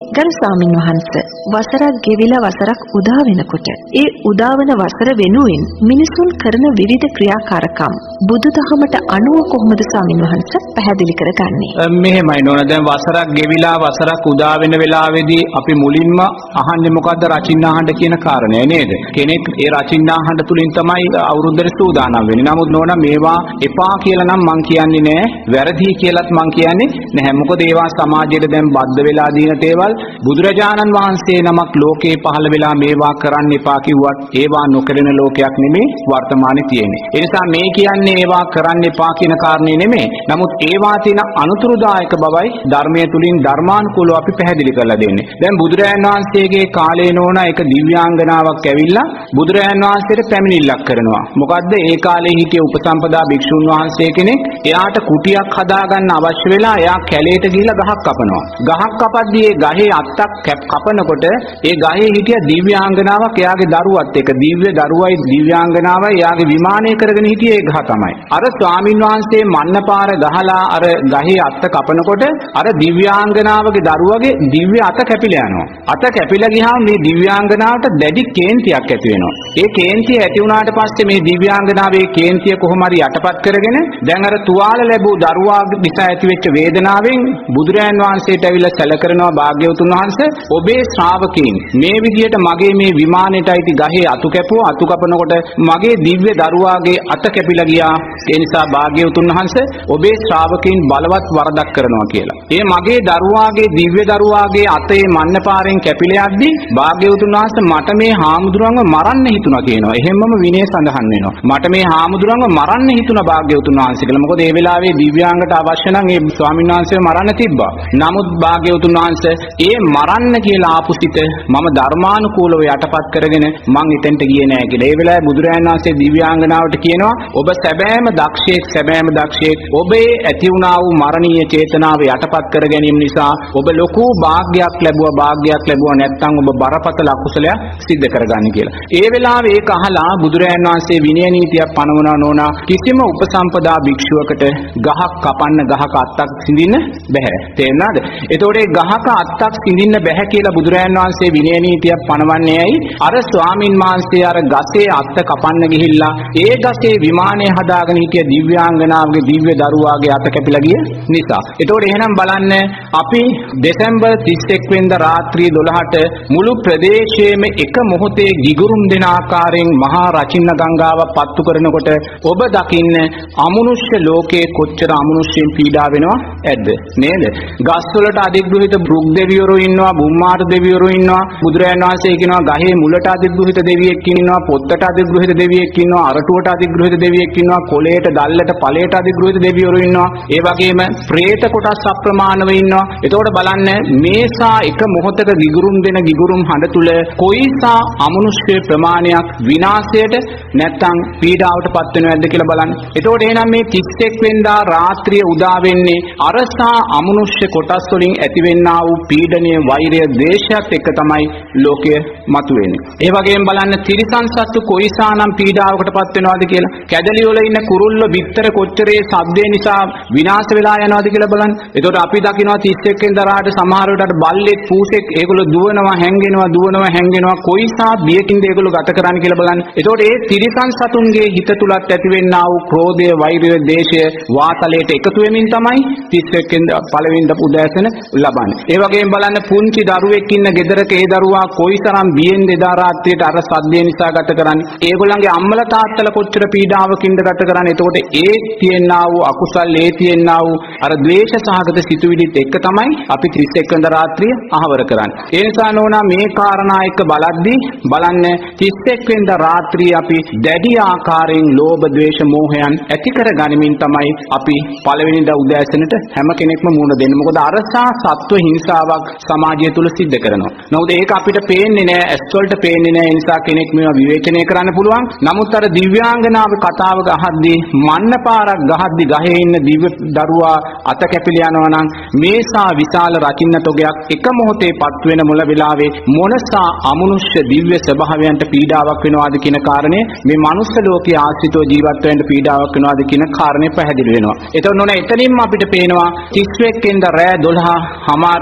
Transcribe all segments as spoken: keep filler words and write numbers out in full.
ගරු ස්වාමින් වහන්සේ වසරක් ගෙවිලා වසරක් උදා වෙනකොට ඒ උදාවන වසර වෙනුවෙන් මිනිසුන් කරන විවිධ ක්‍රියාකාරකම් බුදුදහමට අනුව කොහොමද ස්වාමින් වහන්සේ පැහැදිලි කරගන්නේ? මෙහෙමයි නෝන දැන් වසරක් ගෙවිලා වසරක් උදා වෙන වෙලාවේදී අපි මුලින්ම අහන්නේ මොකද්ද? රචින්නාහඬ කියන කාරණය නේද? කෙනෙක් ඒ රචින්නාහඬ තුලින් තමයි අවුරුද්දට සූදානම් වෙන්නේ. නමුත් නෝන මේවා එපා කියලා නම් මං කියන්නේ නෑ. වැරදි කියලාත් මං කියන්නේ නැහැ. මොකද ඒවා සමාජයට දැන් බද්ධ වෙලා දින තේවල් බුදුරජාණන් වහන්සේ නමක් ලෝකේ පහළ වෙලා මේවා කරන්න එපා කිව්වත් ඒවා නොකරන ලෝකයක් නෙමෙයි වර්තමානයේ තියෙන්නේ. ඒ නිසා මේ කියන්නේ ඒවා කරන්න එපා කියන කාරණේ නෙමෙයි. නමුත් ඒවා තියෙන අනුතුරුදායක බවයි ධර්මයේ තුලින් ධර්මානුකූලව අපි පැහැදිලි කරලා දෙන්නේ. දැන් බුදුරජාණන් වහන්සේගේ කාලේ නෝන එක දිව්‍යාංගනාවක් ඇවිල්ලා බුදුරජාණන් වහන්සේට පැමිණිල්ලක් කරනවා. මොකද්ද? ඒ කාලේ හිටිය උපසම්පදා භික්ෂුන් වහන්සේ කෙනෙක් එයාට කුටියක් හදාගන්න අවශ්‍ය වෙලා එයා කැලේට ගිහිල්ලා ගහක් කපනවා. ගහක් කපද්දී ඒ ගහේ අත්තක් කපනකොට ඒ ගහේ හිටිය දිව්‍යාංගනාවක් එයාගේ දරුවත් එක්ක දිව්‍ය දරුවයි දිව්‍යාංගනාවයි එයාගේ විමානය කරගෙන හිටියේ ඒ ගහ තමයි. අර ස්වාමින් වහන්සේ මන්නපාර ගහලා අර ගහේ අත්ත කපනකොට අර දිව්‍යාංගනාවගේ දරුවගේ දිව්‍ය අත කැපිලා යනවා. අත කැපිලා ගියාම මේ දිව්‍යාංගනාවට දැඩි කේන්තියක් ඇති වෙනවා. ඒ කේන්තිය ඇති වුණාට පස්සේ මේ දිව්‍යාංගනාවේ කේන්තිය කොහොම හරි යටපත් කරගෙන දැන් අර තුවාල ලැබූ දරුවා නිසා ඇතිවෙච්ච වේදනාවෙන් බුදුරයන් වහන්සේට ඇවිල්ලා සැලකරනවා භාග්‍යවතුන් වහන්සේ ඔබේ ශ්‍රාවකයන් මේ විදියට මගේ මේ විමානයට අයිති ගහේ අතු කැපුවා අතු කපනකොට මගේ දිව්‍ය දරුවාගේ අත කැපිලා ගියා ඒ නිසා භාග්‍යවතුන් වහන්සේ ඔබේ ශ්‍රාවකයන් බලවත් වරදක් කරනවා කියලා. ඒ මගේ දරුවාගේ දිව්‍ය දරුවාගේ අතේ මන්නපාරෙන් කැපිලා යද්දී භාග්‍යවතුන් වහන්සේ මට මේ හාමුදුරන්ව මරන්න හිතුණා කියනවා. එහෙමම විනය සඳහන් වෙනවා. මට මේ හාමුදුරන්ව මරන්න හිතුණා භාග්‍යවතුන් වහන්සේ කියලා. මොකද ඒ වෙලාවේ දිව්‍යාංගට අවශ්‍ය නම් ඒ ස්වාමීන් වහන්සේව මරන්න තිබ්බා. නමුත් භාග්‍යවතුන් වහන්සේ ඒ මරන්න කියලා ආපු සිත මම ධර්මානුකූලව යටපත් කරගෙන මං එතෙන්ට ගියේ නෑ කියලා. ඒ වෙලාවේ බුදුරජාණන් වහන්සේ දිව්‍යාංගනාවට කියනවා ඔබ සැබෑම දක්ෂයෙක් සැබෑම දක්ෂයෙක් ඔබේ ඇති වුණා වූ මරණීය චේතනාව යටපත් කර ගැනීම නිසා ඔබ ලොකු වාග්යක් ලැබුවා වාග්යක් ලැබුවා නැත්නම් ඔබ බරපතල අකුසලයක් සිද්ධ කරගන්න කියලා. ඒ වෙලාවේ ඒක අහලා බුදුරජාණන් වහන්සේ විනය නීතියක් පනවනවා නෝනා කිසිම උපසම්පදා භික්ෂුවකට ගහක් කපන්න ගහක අත්තක් සිඳින්න බෑ. තේරුණාද? එතකොට ඒ ගහක අත්තක් සිඳින්න බෑ කියලා බුදුරජාණන් වහන්සේ විනය නීතියක් පනවන්නේ ඇයි? අර ස්වාමින් වහන්සේ අර ගසේ අත්ත කපන්න ගිහිල්ලා ඒ ගසේ විමානය හදාගෙන හිටිය දිව්‍යාංගනාවගේ දිව්‍ය දරුවාගේ අත කැපිලා ගිය නිසා. එතකොට එහෙනම් බලන්න අපි දෙසැම්බර් තිස් එක් වෙනිදා රාත්‍රී දොළහට මුළු ප්‍රදේශයේම එක මොහොතේ ගිගුරුම් දෙන ආකාරයෙන් මහා රචින්න ගංගාව පත්තු කරනකොට ඔබ දකින්න අමනුෂ්‍ය ලෝකයේ කොච්චර අමනුෂ්‍යයෙන් පීඩා වෙනවා ඇද්ද නේද? ගස්වලට අධිග්‍රහිත බෘග් දෙවිවරු ඉන්නවා, බුම්මාර දෙවිවරු ඉන්නවා. බුදුරජාණන් වහන්සේ කියනවා ගහේ මුලට අධිග්‍රහිත දෙවියෙක් ඉන්නවා, පොත්තට අධිග්‍රහිත දෙවියෙක් ඉන්නවා, අරටුවට අධිග්‍රහිත දෙවියෙක් ඉන්නවා, කොළයට, දැල්ලට, ඵලයට අධිග්‍රහිත දෙවිවරු ඉන්නවා. ඒ වගේම പ്രേත කොටස් අප්‍රමාණව ඉන්නවා. එතකොට බලන්න මේසා එක මොහොතක ගිගුරුම් දෙන ගිගුරුම් හඬ තුල කොයිසා අමනුෂ්‍ය ප්‍රමාණයක් විනාශයට නැත්නම් පීඩාවට පත් වෙනවද කියලා බලන්න. එතකොට එහෙනම් මේ තිස් එක් වෙනිදා රාත්‍රිය උදා වෙන්නේ අරසා අමනුෂ්‍ය කොටස් වලින් ඇතිවෙනා වූ පීඩනීය වෛරය දේශයත් එක්ක තමයි ලෝකය මතුවෙන්නේ. ඒ වගේම බලන්න තිරිසන් සත්තු කොයිසානම් පීඩාවකට පත් වෙනවද කියලා. කැදලි වල ඉන්න කුරුල්ල බිත්තර කොච්චරේ ශබ්දේ නිසා විනාශ වෙලා යනවද කියලා බලන්න. එතකොට අපි දකිනවා තිස් එක් වෙනිදා රාට සමහර වෙලාවට බල්ලෙක් පූසෙක් ඒගොල්ලෝ දුවනවා හැංගෙනවා දුවනවා හැංගෙනවා කොයිසා බියකින්ද ඒගොල්ලෝ ගත කරන්නේ කියලා බලන්න. එතකොට ඒ තිරිසන් සතුන්ගේ හිත තුලත් ඇතිවෙනා වූ ක්‍රෝධය වෛරය දේශය වාතලයට එකතු වෙමින් තමයි තිස් එක් වෙනිදා පළවෙනිදා උදෑසන ලබන්නේ. ඒ වගේම බලන්න පුංචි දරුවෙක් ඉන්න ගෙදරක ඒ දරුවා කොයිතරම් බියෙන් එදා රාත්‍රියට අර සද්දේ නිසා ගත කරන්නේ. ඒගොල්ලන්ගේ අම්මලා තාත්තලා කොච්චර පීඩාවකින්ද ගත කරන්නේ. එතකොට ඒ තියෙනා වූ අකුසල් ඒ තියෙනා වූ අර ද්වේෂ සහගත සිතුවිලිත් එක්ක තමයි අපි තිස් එක් වෙනිදා රාත්‍රිය අහවර කරන්නේ. ඒ නිසා නෝනා මේ කාරණා එක්ක බලද්දී බලන්න තිස් එක් වෙනිදා රාත්‍රිය අපි දැඩි ආකාරයෙන් ලෝභ ද්වේෂ මෝහයන් ඇති කර ගනිමින් තමයි අපි පළවෙනිදා උදෑසනට හැම කෙනෙක්ම මුහුණ දෙන්නේ. මොකද අරසා සත්ව හිංසාවක් සමාජය තුල සිද්ධ කරනවා. නමුත් ඒක අපිට පේන්නේ නැහැ, ඇස් වලට පේන්නේ නැහැ. ඒ නිසා කෙනෙක් මේවා විවේචනය කරන්න පුළුවන්. නමුත් අර දිව්‍යාංගනාවේ කතාවක අහද්දී මන්න පාරක් ගහද්දී ගහේ ඉන්න දිව්‍ය දරුවා අත කැපිලා යනවා නම් මේසා විශාල රකින්න තොගයක් එක මොහොතේ පත් වෙන මුල වෙලාවේ මොනසා අමනුෂ්‍ය දිව්‍ය ස්වභාවයන්ට පීඩාවක් වෙනවාද කියන කාරණේ මේ මනුස්ස ලෝකයේ ආශ්‍රිතව ජීවත් වෙන්න පීඩාවක් වෙනවාද කියන කාරණේ පැහැදිලි වෙනවා. එතකොට නෝන එතනින්ම අපිට පේනවා තිස් එක් වෙනිදා රෑ දොළහ හමාර වෙන්නේ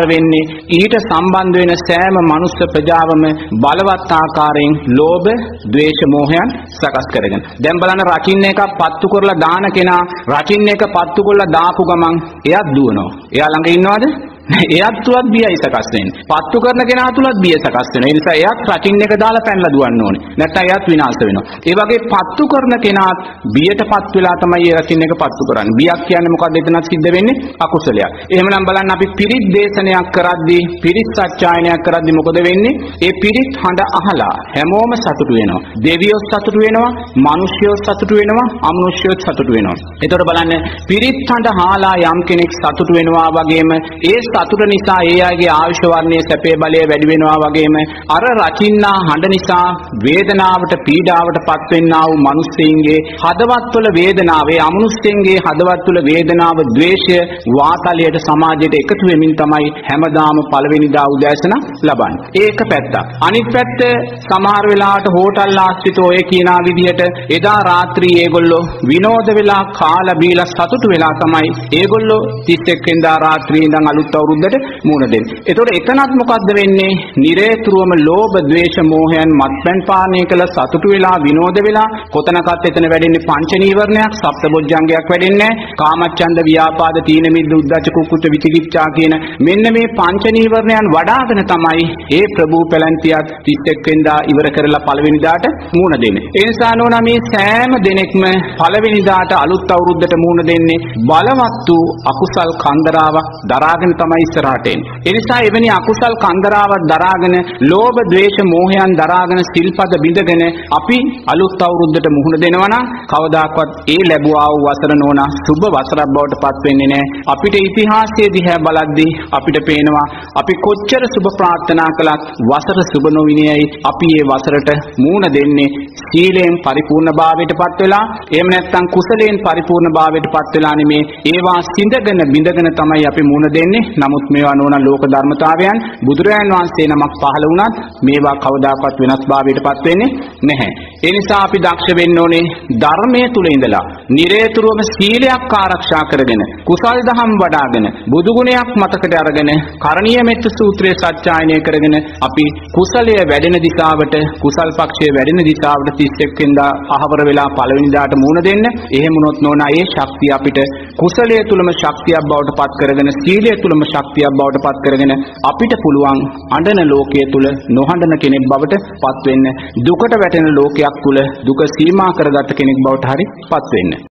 ඊට සම්බන්ධ වෙන සෑම මනුස්ස ප්‍රජාවම බලවත් ආකාරයෙන් ලෝභ, ද්වේෂ, මෝහයන් සකස් කරගෙන. දැන් බලන්න රකින්න එක පත්තු කරලා දාන කෙනා රකින්න එක පත්තු කරලා දාපු ගමන් එයාත් දුවනවා. එයා ළඟ ඉන්නවද? එයාත් තුලත් බියයි සකස් වෙන්නේ. පත්තු කරන කෙනා තුලත් බිය සකස් වෙනවා. ඒ නිසා එයාත් රකින්න එක දාලා පැනලා දුවන්න ඕනේ. නැත්නම් එයාත් විනාශ වෙනවා. ඒ වගේ පත්තු කරන කෙනාත් බියටපත් වෙලා තමයි ඒ රකින්න එක පත්තු කරන්නේ. බියක් කියන්නේ මොකක්ද? එතනත් සිද්ධ වෙන්නේ අකුසලයක්. එහෙමනම් බලන්න අපි පිරිත් දේශනයක් කරද්දී, පිරිත් සත්‍යයනයක් කරද්දී මොකද වෙන්නේ? ඒ පිරිත් හඬ අහලා හැමෝම සතුටු වෙනවා. දෙවියෝ සතුටු වෙනවා, මිනිස්යෝ සතුටු වෙනවා, අමනුෂ්‍යෝ සතුටු වෙනවා. එතකොට බලන්න පිරිත් හඬ අහලා යම් කෙනෙක් සතුටු වෙනවා වගේම ඒ සතුට නිසා ඒ අයගේ ආයුෂ වර්ණයේ සැපේ බලය වැඩි වෙනවා වගේම අර රකින්නා හඬ නිසා වේදනාවට පීඩාවට පත් වෙන්නා වූ මිනිස්සුන්ගේ හදවත්වල වේදනාව, ඒ අමනුෂ්‍යයන්ගේ හදවත්වල වේදනාව, ද්වේෂය වාතලයට සමාජයට එකතු වෙමින් තමයි හැමදාම පළවෙනිදා උදෑසන ලබන්නේ. ඒක පැත්තක්. අනිත් පැත්ත සමහර වෙලාවට හෝටල් ආශ්‍රිත ඔය කියනා විදිහට එදා රාත්‍රියේ ඒගොල්ලෝ විනෝද වෙලා කාලා බීලා සතුටු වෙලා තමයි ඒගොල්ලෝ තිස් එක් වෙනිදා රාත්‍රියේ ඉඳන් අලුත් අවුරුද්දට මුණ දෙන්නේ. ඒතකොට එතනත් මොකද්ද වෙන්නේ? නිරේතුරුවම ලෝභ, ද්වේෂ, මෝහයන් මත්පැන් පානය කළ සතුටු වෙලා විනෝද වෙලා කොතනකත් එතන වැඩෙන්නේ පංච නීවරණයක්, සප්තබොජ්ජංගයක් වැඩෙන්නේ නැහැ. කාමච්ඡන්ද, ව්‍යාපාද, තීන මිද්ද, උද්ධච්ච, කුක්කුච්ච, විචිකිච්ඡා කියන මෙන්න මේ පංච නීවරණයන් වඩාගෙන තමයි ඒ ප්‍රභූ පැලැන්තියත් තිස් එක් වෙනිදා ඉවර කරලා පළවෙනිදාට මුණ දෙන්නේ. ඒ නිසා නෝනා මේ සෑම දිනෙකම පළවෙනිදාට අලුත් අවුරුද්දට මුණ දෙන්නේ බලවත් වූ අකුසල් කන්දරාවක් දරාගෙන තමයි ඉස්සරහට එන්නේ. ඒ නිසා එවැනි අකුසල් කන්දරාවක් දරාගෙන ලෝභ, ද්වේෂ, මෝහයන් දරාගෙන සිල්පද බිඳගෙන අපි අලුත් අවුරුද්දට මුහුණ දෙනවා නම් කවදාකවත් ඒ ලැබුවා වූ වසර නෝනා සුබ වසරක් බවට පත් වෙන්නේ නැහැ. අපිට ඉතිහාසයේ දිහා බලද්දී අපිට පේනවා අපි කොච්චර සුබ ප්‍රාර්ථනා කළත් වසර සුබ නොවිනේයි. අපි මේ වසරට මුහුණ දෙන්නේ සීලයෙන් පරිපූර්ණභාවයට පත් වෙලා, එහෙම නැත්නම් කුසලයෙන් පරිපූර්ණභාවයට පත් වෙලා නෙමේ ඒවා සිඳගෙන බිඳගෙන තමයි අපි මුහුණ දෙන්නේ. නමුත් මේවා නෝන ලෝක ධර්මතාවයන් බුදුරජාන් වහන්සේ නමක් පහළ වුණත් මේවා කවදාකවත් වෙනස්භාවයට පත් වෙන්නේ නැහැ. ඒ නිසා අපි දක්ෂ වෙන්න ඕනේ ධර්මයේ තුල ඉඳලා නිරේතුරුවම සීලයක් ආරක්ෂා කරගෙන, කුසල් දහම් වඩාගෙන, බුදු ගුණයක් මතකට අරගෙන, කරණීය මෙත්ත සූත්‍රයේ සත්‍යයනය කරගෙන අපි කුසලය වැඩෙන දිශාවට, කුසල් පක්ෂයේ වැඩෙන දිශාවට තිස් එක් වෙනිදා අහවර වෙලා පළවෙනිදාට මුහුණ දෙන්න. එහෙම වුණොත් නෝනා ඒ ශක්තිය අපිට කුසලයේ තුලම ශක්තියක් බවට පත් කරගෙන, සීලය තුලම ශක්තියක් බවට පත් කරගෙන අපිට පුළුවන් අඬන ලෝකයේ තුල නොහඬන කෙනෙක් බවට පත් වෙන්න. දුකට වැටෙන ලෝකයක් තුල දුක සීමා කරගත් කෙනෙක් බවට හරි පත් වෙන්න.